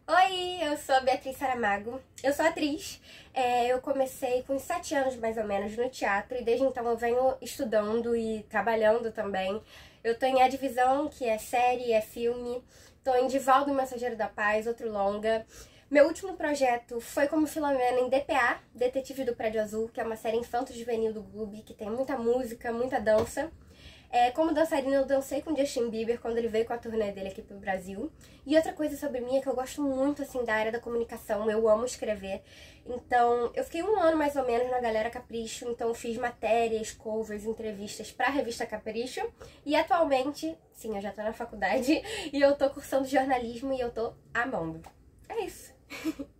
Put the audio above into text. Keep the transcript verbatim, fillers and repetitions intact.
Oi, eu sou a Beatriz Saramago, eu sou atriz, é, eu comecei com sete anos mais ou menos no teatro e desde então eu venho estudando e trabalhando também. Eu tô em A Divisão, que é série, é filme, tô em Divaldo, Mensageiro da Paz, outro longa. Meu último projeto foi como Filomena em D P A, Detetive do Prédio Azul, que é uma série infanto-juvenil do Gloob, que tem muita música, muita dança. É, como dançarina, eu dancei com Justin Bieber quando ele veio com a turnê dele aqui pro Brasil. E outra coisa sobre mim é que eu gosto muito, assim, da área da comunicação, eu amo escrever. Então, eu fiquei um ano, mais ou menos, na Galera Capricho, então fiz matérias, covers, entrevistas pra revista Capricho. E atualmente, sim, eu já tô na faculdade, e eu tô cursando jornalismo e eu tô amando. É isso.